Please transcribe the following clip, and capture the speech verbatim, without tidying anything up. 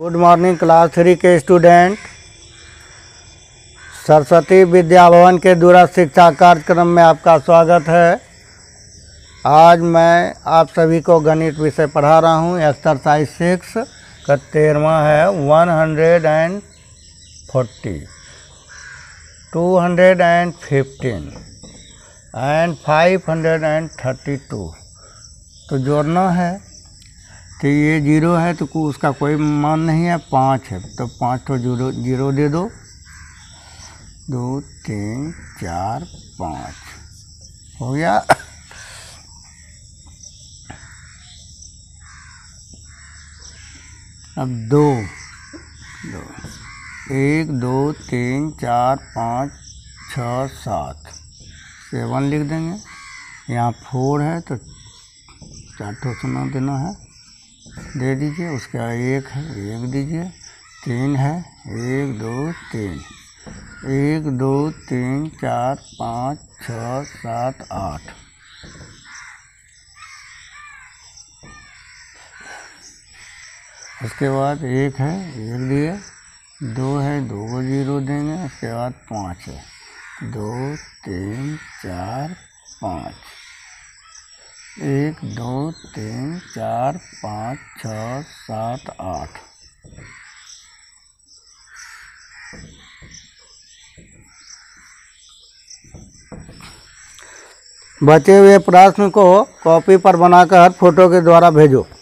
Good morning class three के student. Saraswati Vidya Bhavan के दूरस्थ शिक्षा कार्यक्रम में आपका स्वागत है। आज मैं आप सभी को गणित विषय पढ़ा रहा हूँ। एक्सरसाइज सिक्स का तेरहवां है one hundred and forty two hundred and fifteen and five hundred and thirty two. तो जोड़ना है तो ये जीरो है तो उसका कोई मान नहीं है, पाँच है तो पाँच तो जीरो जीरो दे दो। दो तीन चार पाँच हो गया। अब दो दो एक दो तीन चार पाँच छः सात सेवन लिख देंगे। यहाँ फोर है तो चार ठो सुना देना है, दे दीजिए। उसका एक है, एक दीजिए। तीन है, एक दो तीन, एक दो तीन चार पाँच छः सात आठ। उसके बाद एक है, एक दिए। दो है, दो को जीरो देंगे। उसके बाद पाँच है, दो तीन चार पाँच, एक दो तीन चार पाँच छः सात आठ। बचे हुए प्रश्न को कॉपी पर बनाकर फोटो के द्वारा भेजो।